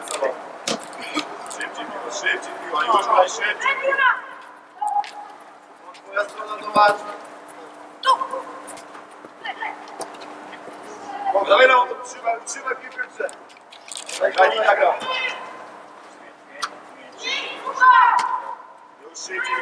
Szybciej piła, już graj szybciej. Twoja strona domarzy. Dawaj na to, trzymaj piłkę w grze. Grani nagra. Już szybciej.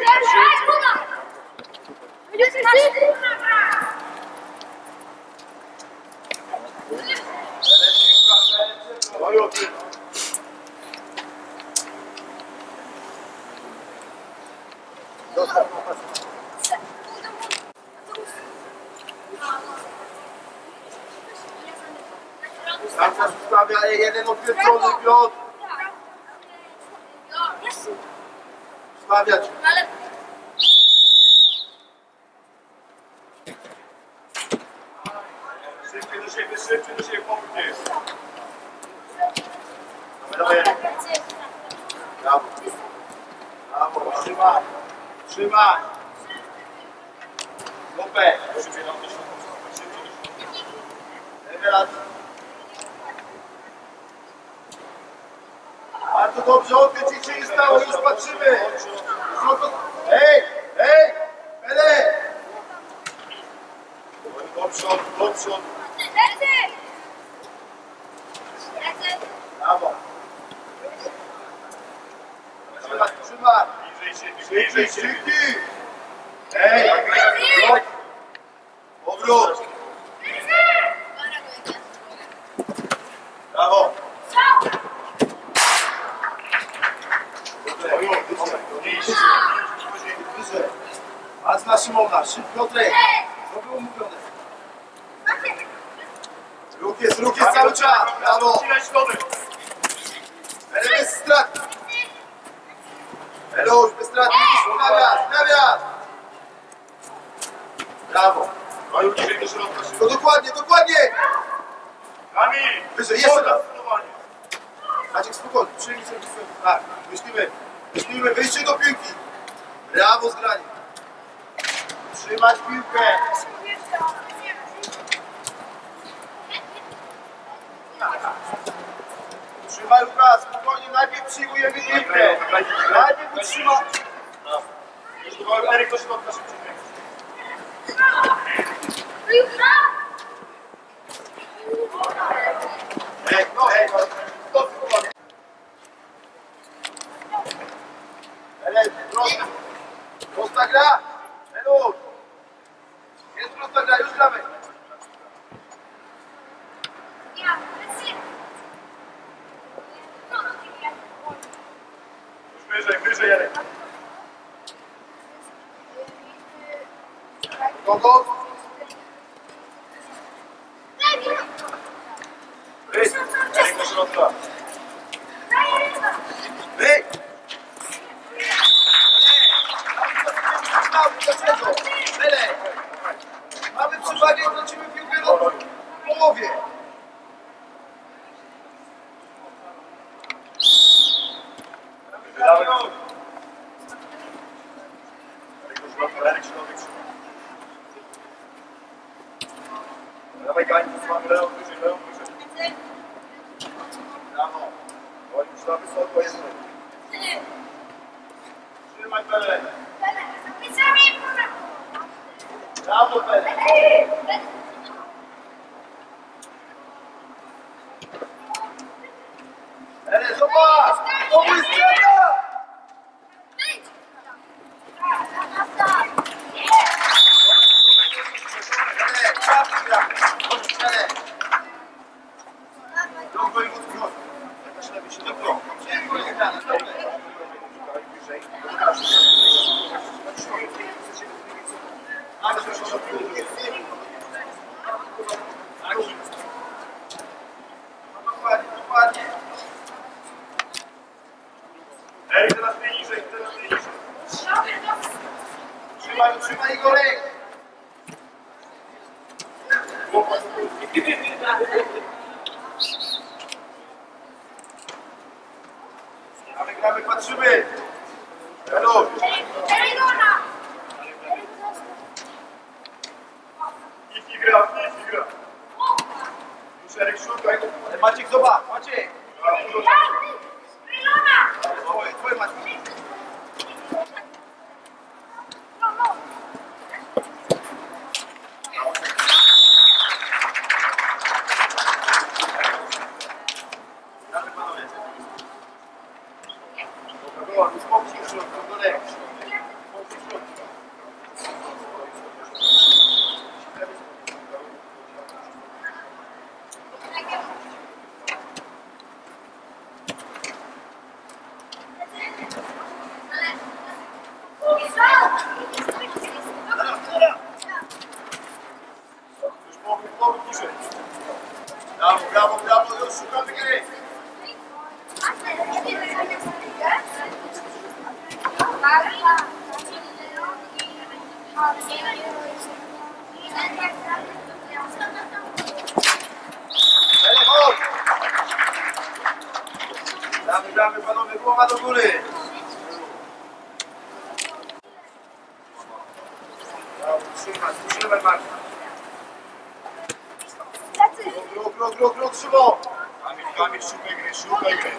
Tam nas ustawia jeden odwiedzony Piotr. Ustawiać. Szybciej do siebie, pomóż gdzie jest. Dawaj. Brawo. Brawo, trzymaj. Lopę. Rewelacja. Bardzo dobrze, odwiedź, nic się nie stało, już patrzymy. Hej, Pele! Do przodu. Brawo. Trzymaj. Szybciej. Hej, powrót. Brawo. A zna Szymona, Piotrek, co było mówione? Ruch jest cały czas, brawo! Bez strat! Eluś, bez strat, nawias! Brawo! To dokładnie! Wyżej, jeszcze raz! Maciek, spokojnie, przyjmij sobie swoją. Tak, myślimy, wyjście do piłki. Brawo, zgranie. Trzymać piłkę. Trzymaj, Lukas, spokojnie, najpierw przyjmujemy piłkę. Najpierw utrzymać. Eryk do środka szybciej. Prosta gra! Elu! Jest prosta gra, już gramy! Już wyżej, Jarek! Kogo? Wyjdź! Jarek do środka! Wyjdź! Mamy przewagę i tracimy piłkę do połowie. Dawaj Gań, mamy Leon wyżej. Brawo. Oj, już na wysoko jest. Trzymaj Pele. Brawo, Pele. Pele, zobacz! To jest strzela! Dokładnie. Erik, teraz nie niżej. Trzymaj go ręk. Gramy, patrzymy. Hello. Nikt nie gra. Już Erik szukaj. Maciek, zobacz, Maciek. Twoje masz. Brawo, brawo, brawo, już szukamy gry. Telefon! Gramy, gramy, panowie, głowa do góry. Brawo, trzymaj Marta. Grok, Szymon! Kamil, szukaj gry.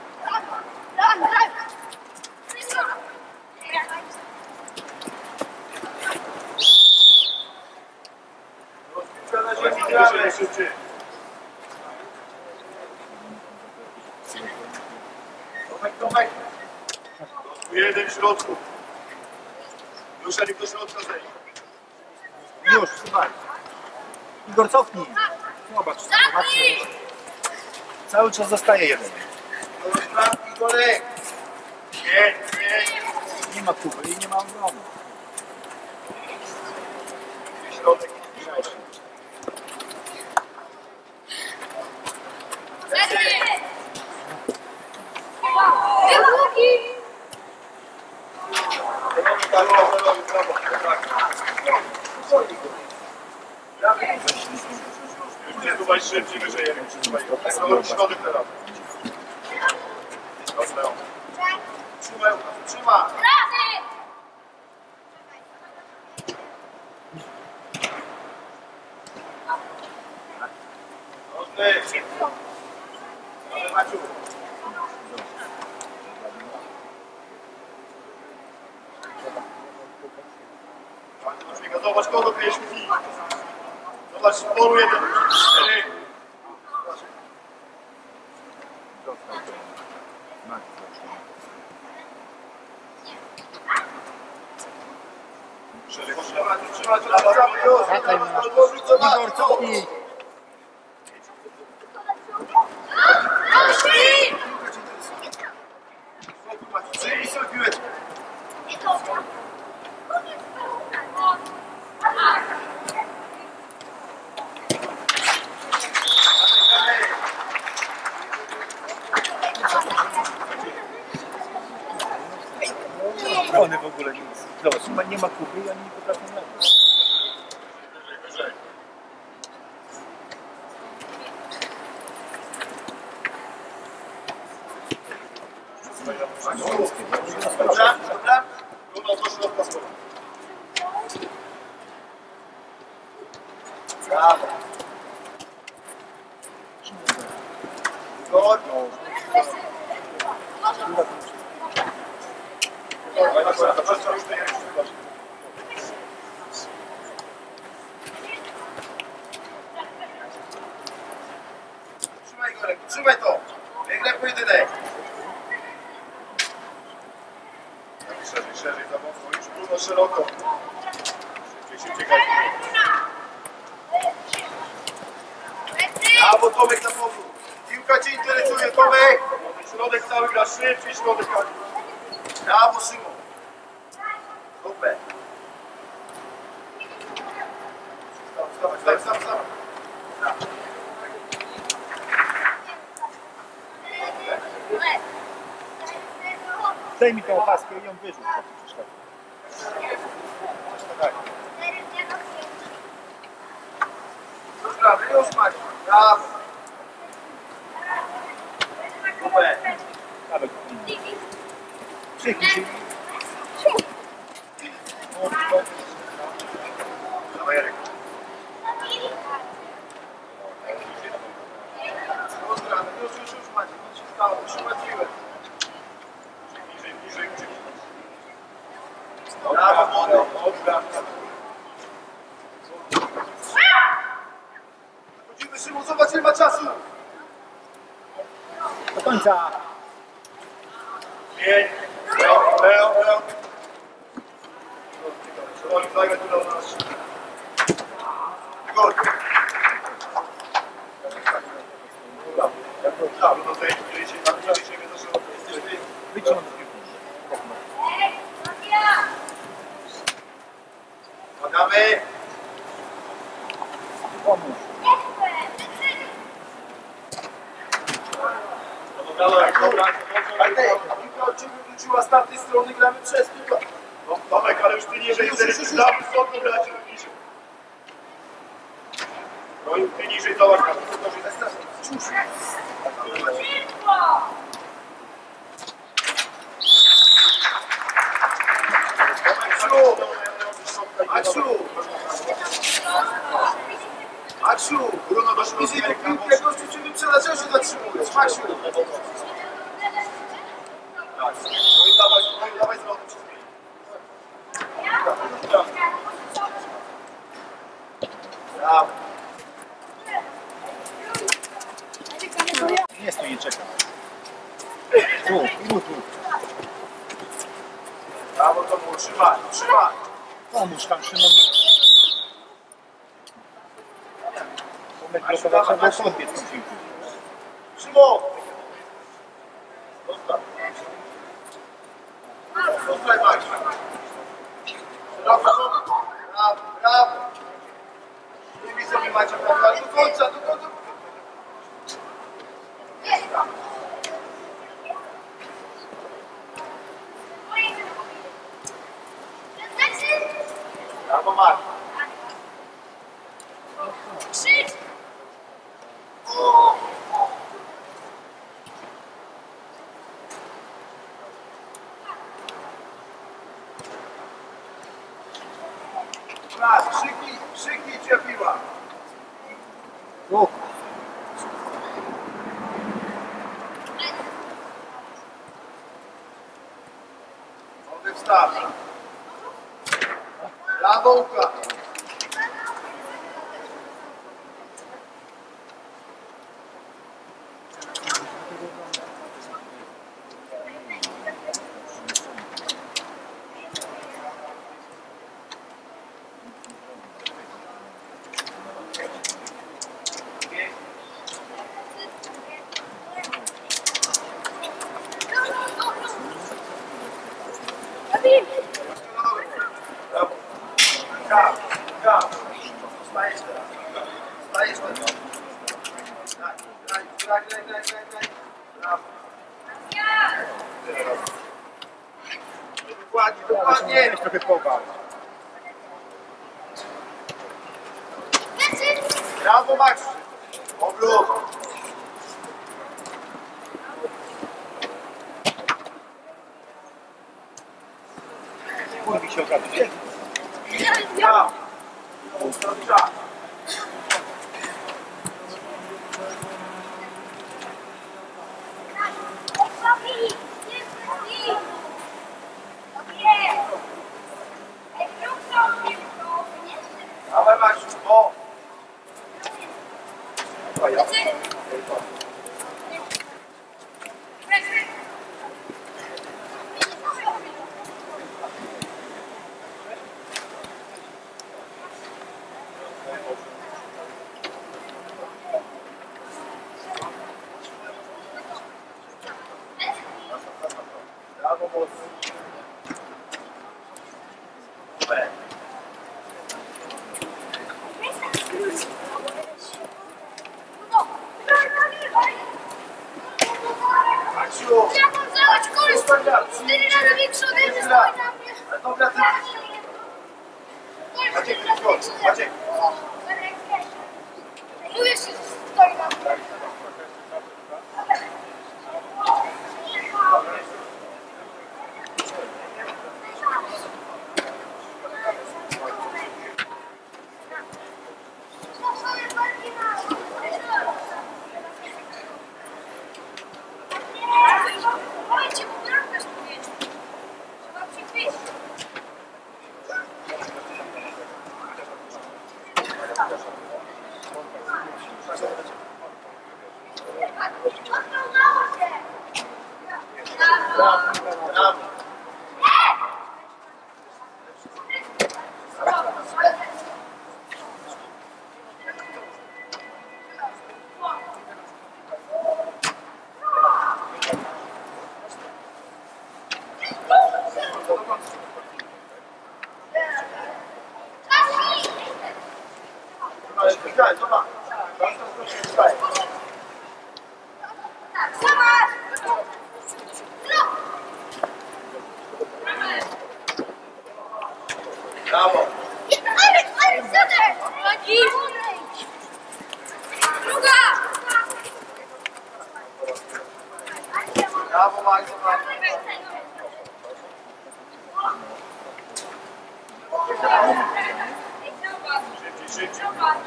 Tomek. Jeden w środku. Już ani do środka zejdzie. Już, słuchaj. Igor, cofnij. Zobacz, cały czas zostaje jeden. Igorek. Nie. Nie ma Kuby i nie ma obrony. Środek. Nie tu szybciej wyżej. Środek teraz. Trzymaj. Maciu. Zobacz kogo kryjesz w chwili. Zobacz, polu jeden. Trzymaj, Igor, cofnij. Przyjmij sobie piłeczkę. Obrony w ogóle nic. Zobacz, nie ma Kuby i oni nie potrafią zagrać. Wyżej. Dobra. Równo do środka słowa. Brawo. Igor. Trzymaj Igorek, trzymaj to. Wygraj pojedynek. Szerzej, za mocno, już trudno szeroko. Szybciej, Brawo, Tomek na powrót. Piłka cię interesuje, Tomek. Środek cały gra szybciej, środek cały. Brawo, Szymon. Super. Wstawaj. Daj mi tę opaskę i ją wyrzuć. Już Maciu. Brawo. Super. Przyjmij się. Dawaj, Jarek. Już Maciu. trzymać siłę. Bliżej. Brawo, młody. Dobra. Chodzimy, Szymon, zobacz, ile ma czasu. Do końca. Leo. Uwaga, tu do nas. Gol. No to jest Wyciągnąć. Podamy. Pomóż. Dobra. Piłka od ciebie wróciła z tamtej strony, gramy przez piłkę. No, Tomek, ale już ty niżej, jeżeli ty za wysoko grać, niżej. No i ty niżej, zobacz, Maksiu, Bruno do środka. Bliżej do piłki, jak gościu cię wyprzedza, czego się zatrzymujesz? Maksiu. No i dawaj z lotem się zmieni. Brawo. Nie stój, nie czekam. Tu. Brawo, to było, trzymaj. Pomóż tam, Szymon. Tomek blokował, trzeba było podbiec tą piłkę. Szymon! Zostań, Max. Brawo. Nie widzę, nie macie prawa. Do końca. Brawo, Max. Max, krzyknij, gdzie piła. Mogę wstawić. Brawo, Łukasz. Brawo. Stajesz teraz. Graj. Brawo. Dokładnie. Weź trochę pobaw. Brawo, Max. Obrót. Kurwi się okazuje. Ja. Czas. Dawaj, Max. O. Brawo, mocno. Super. Maksiu. Cztery razy większy ode mnie, stoi na mnie. Dobra, ty. Maciek. Mówię, że stoi na mnie. Brawo, Magda. Szybciej.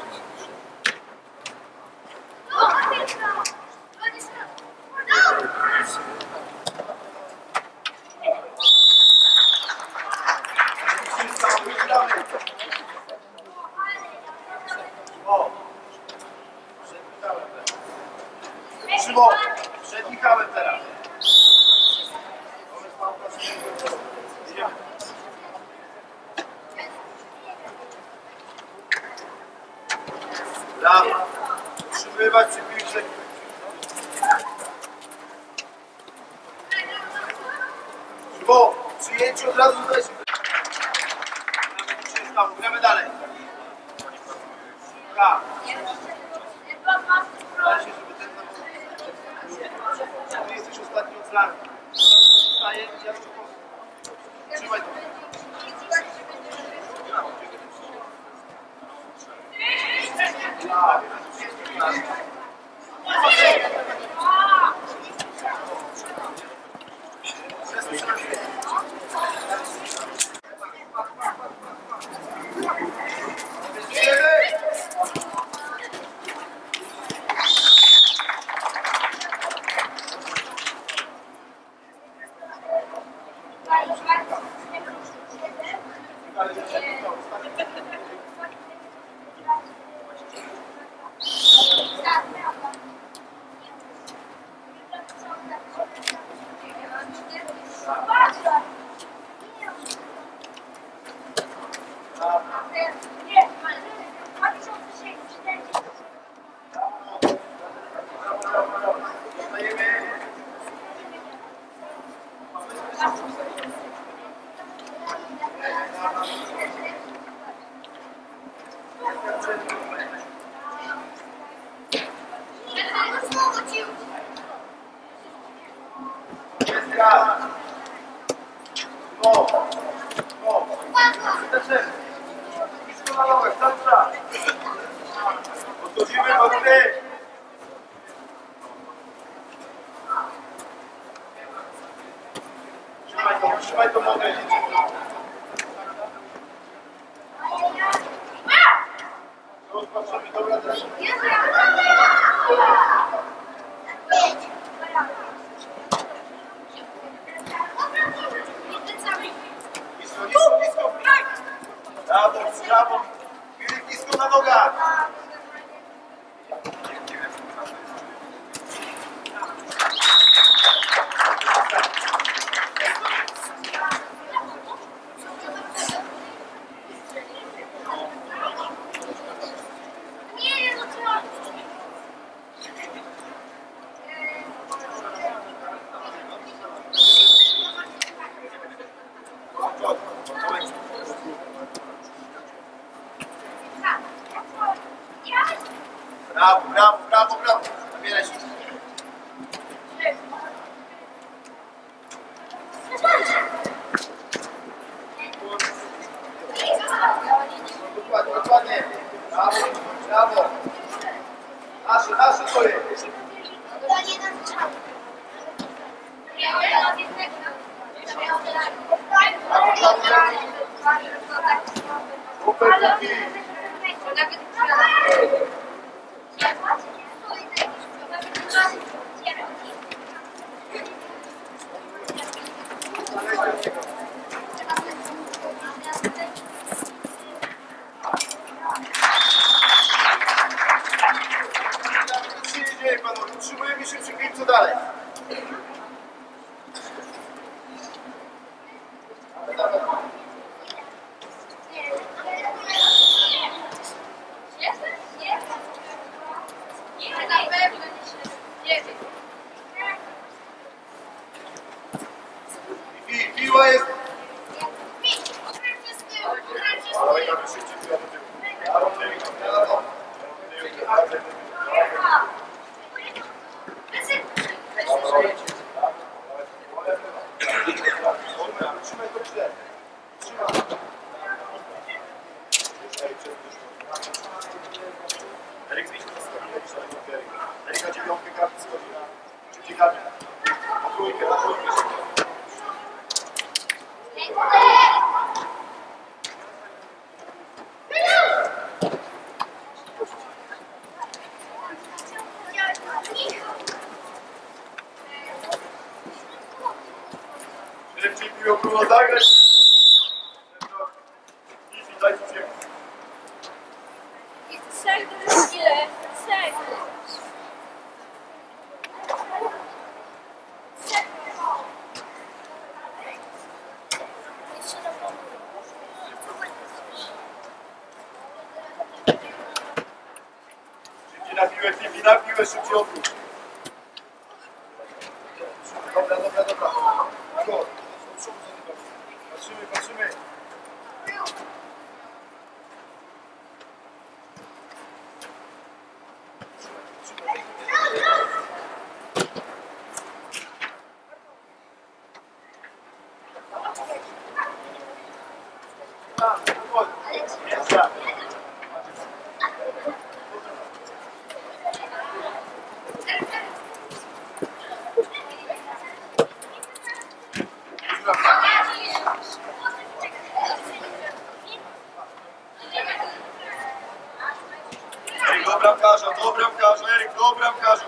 Szymon, przed Michałem teraz. Brawo. Utrzymywać przy piłce. Szymon, przyjęcie od razu tutaj. Gramy dalej. Tak. Zdaje się, żeby ten tam... Ty jesteś ostatni od flanki. Zostaje i ja jeszcze po... Trzymaj to. Odchodzimy do gry. Trzymaj to nogę. Patrzymy, dobra, teraz. Nisko. Brawo. Filip, nisko na nogach. Brawo. Zabieraj się. Dokładnie. Brawo. Nasze to jest. Utrzymujemy się przy piłce dalej. Piła jest. Trzymaj to źle. Erik Erika 9 karty schodzi na trzeci karty. Po trójkę. Kupił próbował zagrać. I daj tu cię. Trzech to jest ile? Trzech. Szybciej na piłę, szybciej odwróć. Dobra. Go. Patrzymy. Do bramkarza, Eryk, do bramkarza.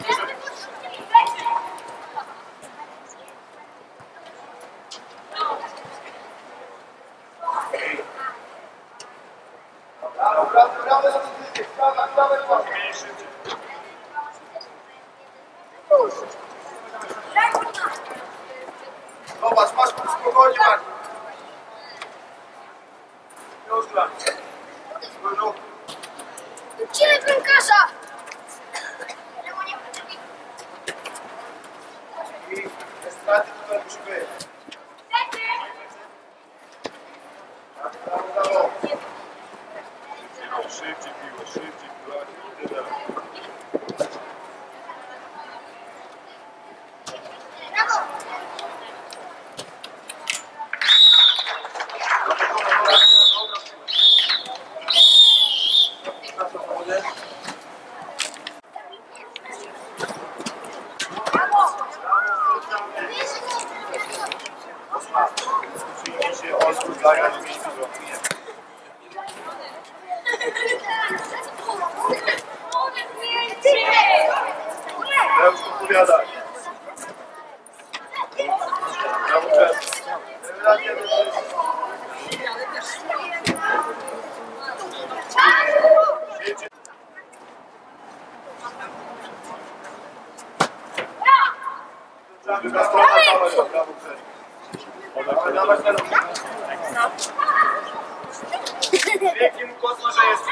Brawo za pozycję, prawa. Zobacz, masz spokojnie, Marek. Już gra. Gdzie bramkarza? I te straty tutaj musi być. Brawo. Szybciej piła. Ja już odpowiadam. Pięknie mu kosmo, że jest.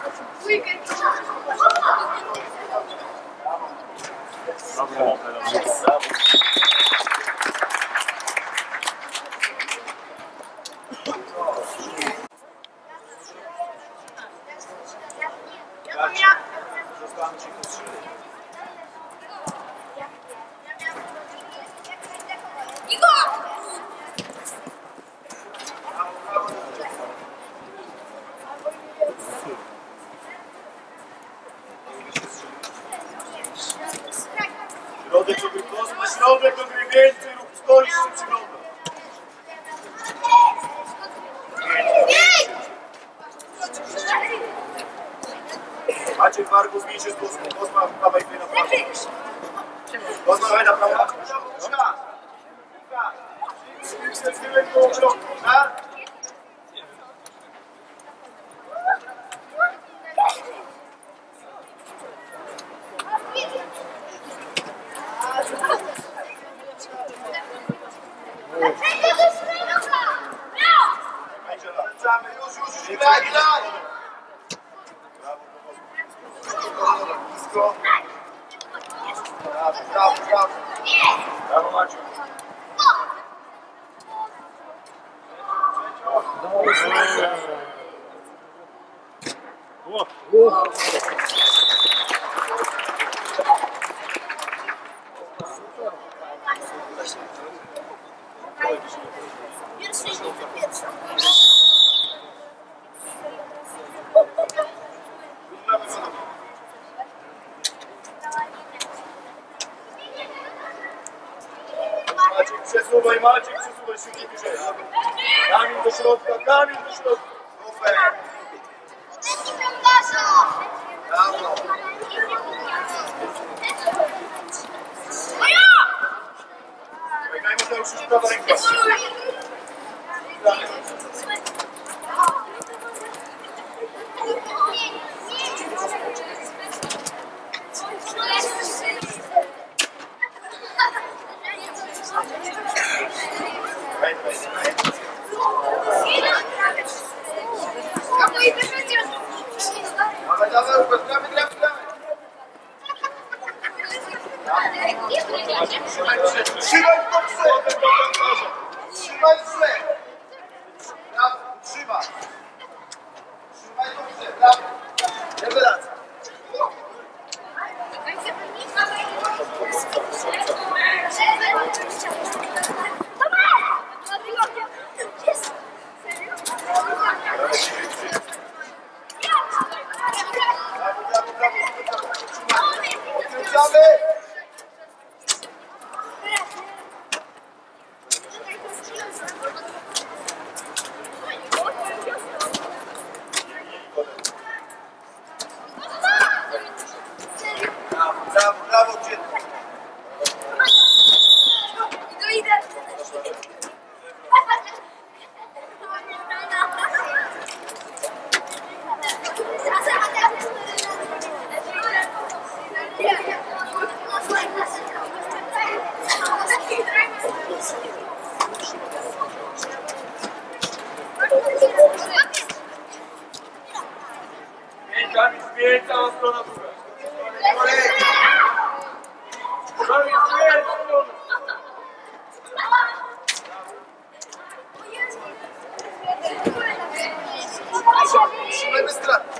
Zostałem ci po 3. Środek to był kosmo, środek to był więcej lub stoisz się przygląda. Macie Farku, zmieńcie z Kosmo. Kosma w prawej, na prawo. Kosma dawaj na prawo. Już, graj! Blisko. Brawo. Brawo, Maciu. Maciek, przesuwaj się nie bliżej. Kamil do środka. Super. Brawo. Czekaj, Mateusz, już prawa ręka. Trzymaj dobrze! Trzymaj dobrze! Brawo, trzymaj! Trzymaj dobrze, brawo! Rewelacja! Odkręcamy! Brawo, brawo, dziecko! Zmień cała strona druga. Trzymaj bez straty.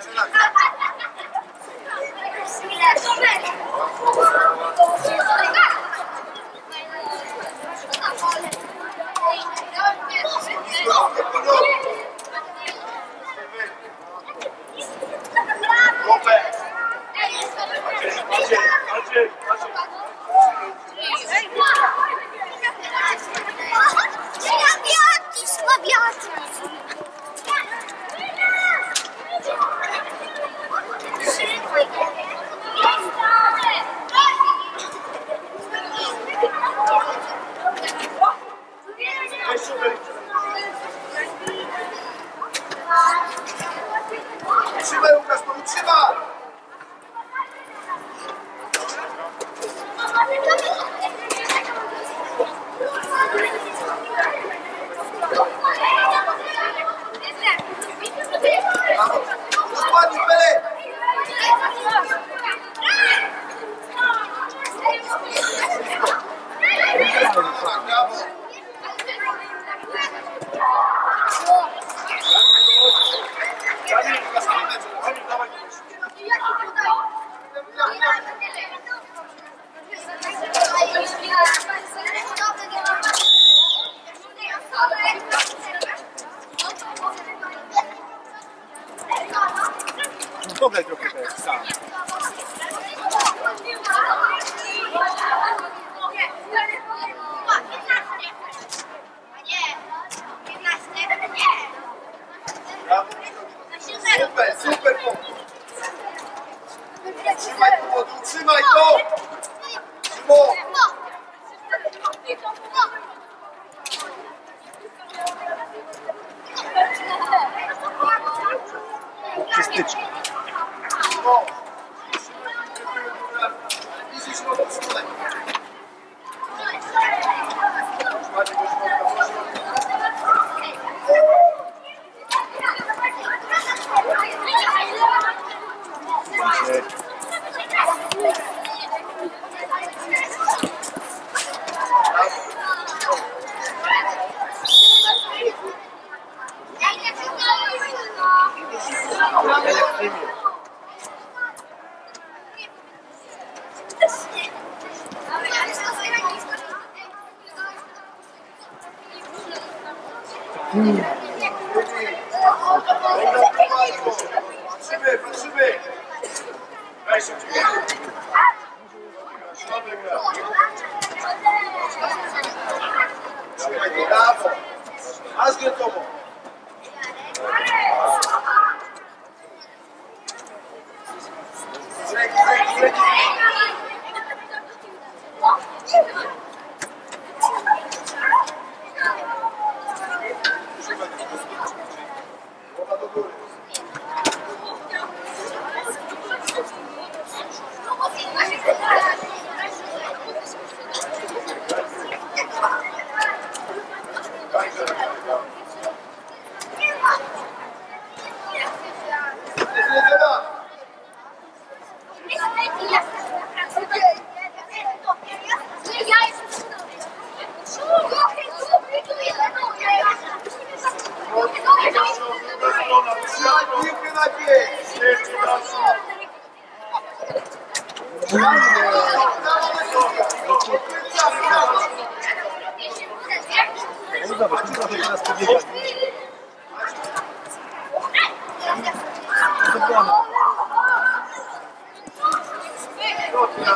Trzymaj, Łukasz, to utrzymaj! Dokładnie, Pele! Brawo! No pograj trochę też sam. Super, super pomysł! Trzymaj to, młody, trzymaj to! Szymon! Przy styczku. Szymon! Bliżej Szymon, Szymonek! Ładnie go Patrzymy, patrzymy! Weź się brawo! Masz gotową! Z ręki, z ręki, z ręki! Głowa do góry.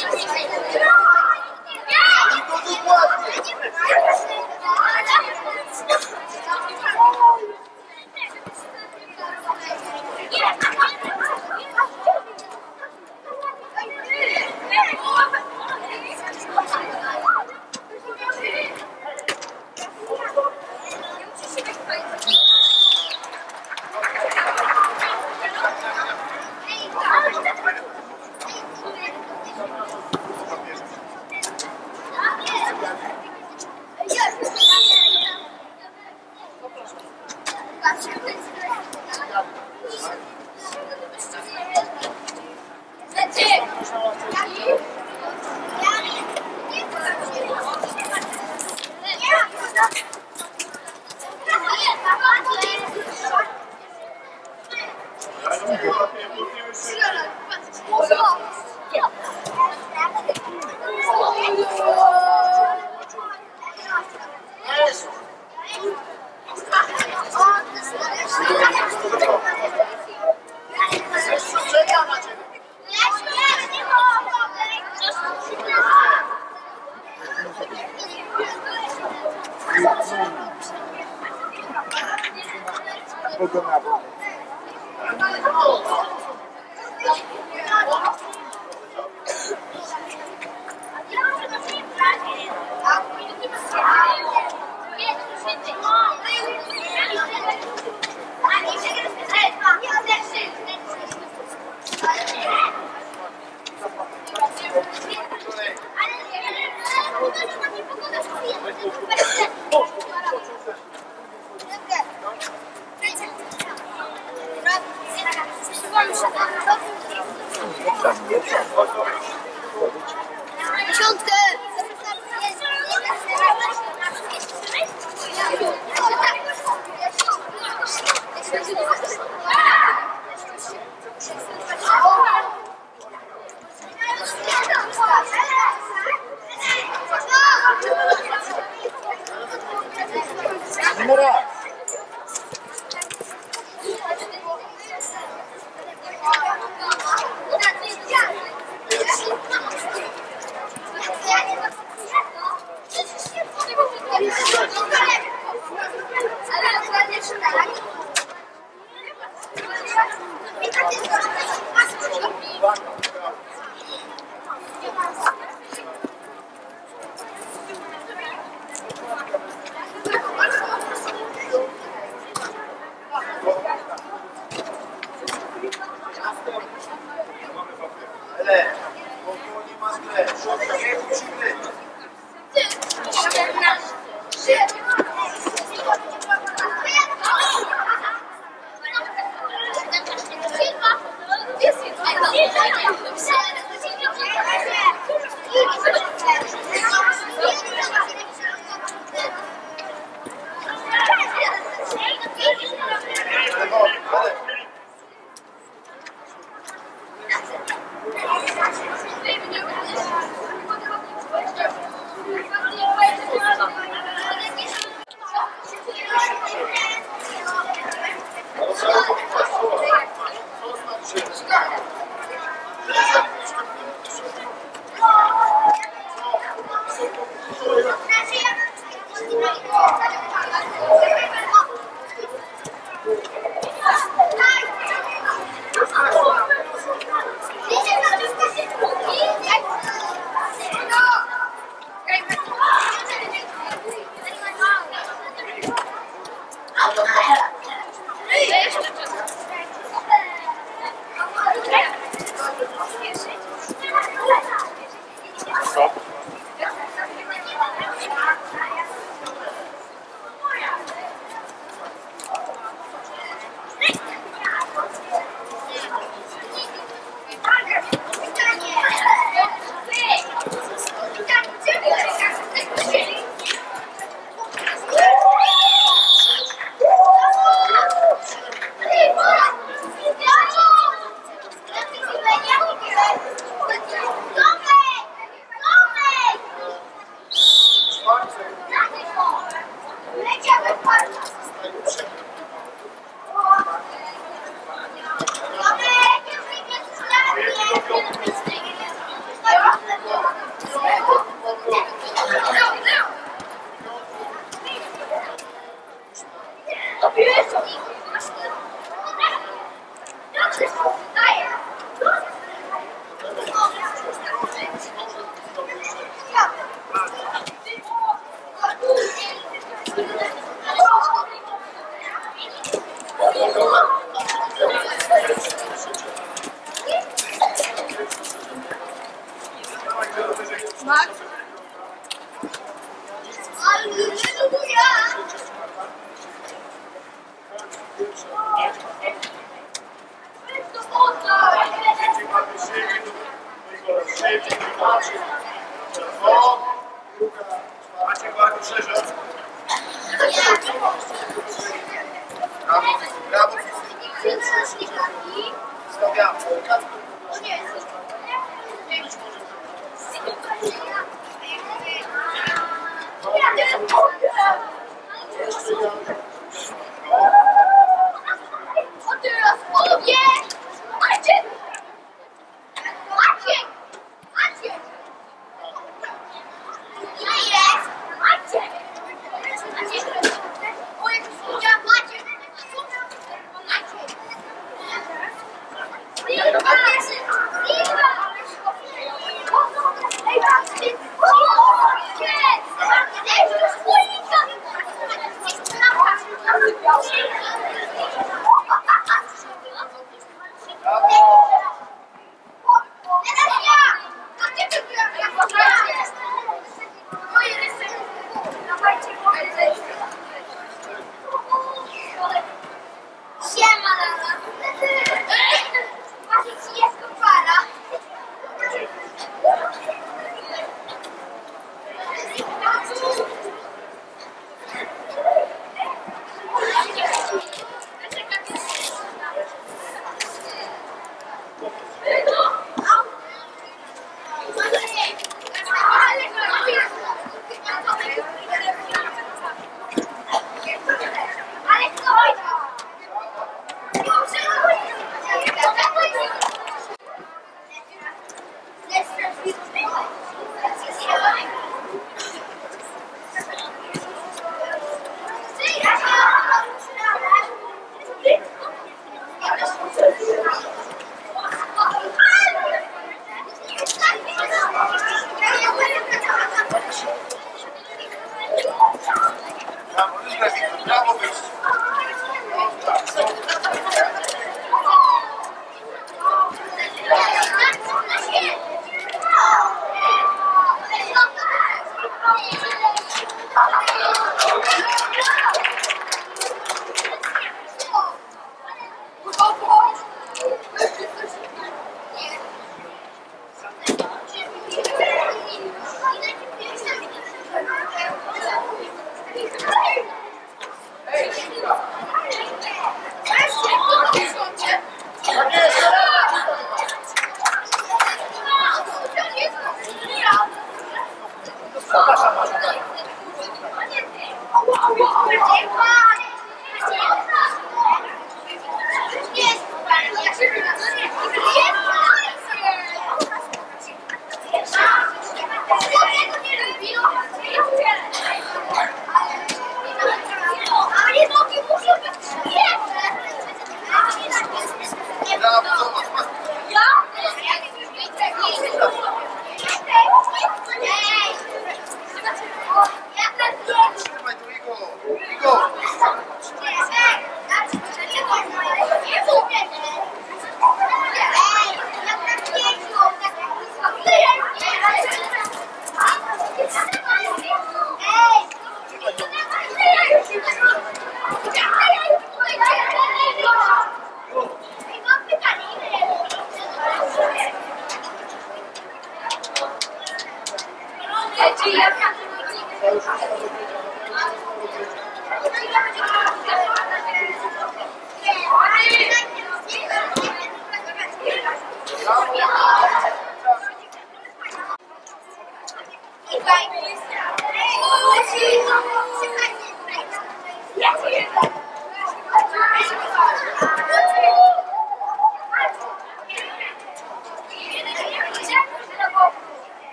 I to dokładnie. Max? Aleluja! Maciek bardzo szerzej. Brawo, stawiamy. Brawo, wyjść.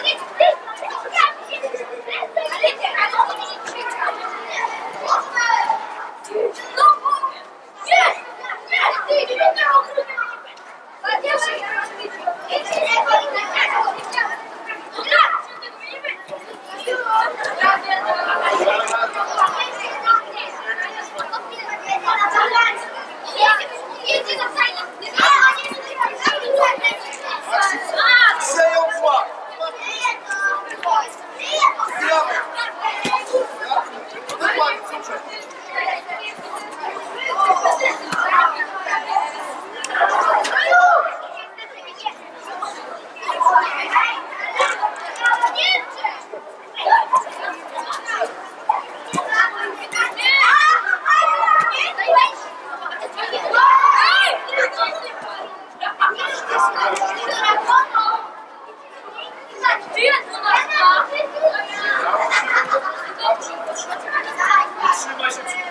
Trzymaj się przy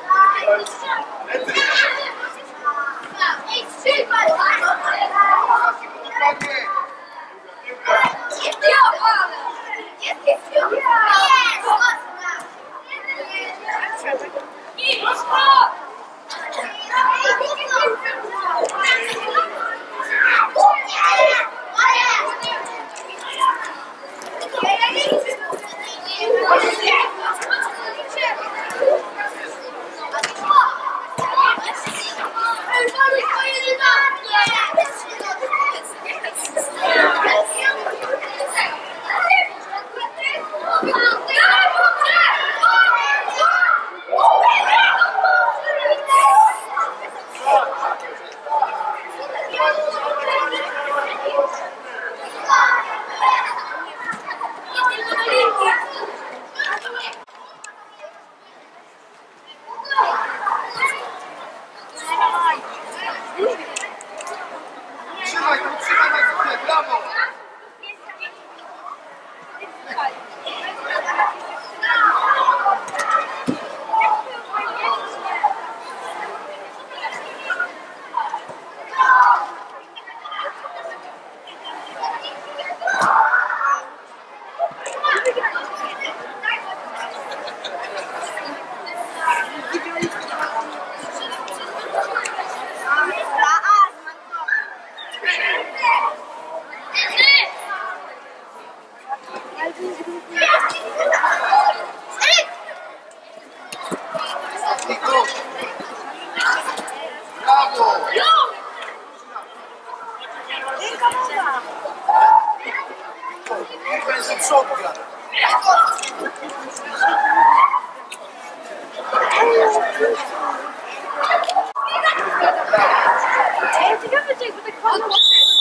brawo! Brawo! Niech będzie przód grany. Ciekawe, czy jakby tak padło.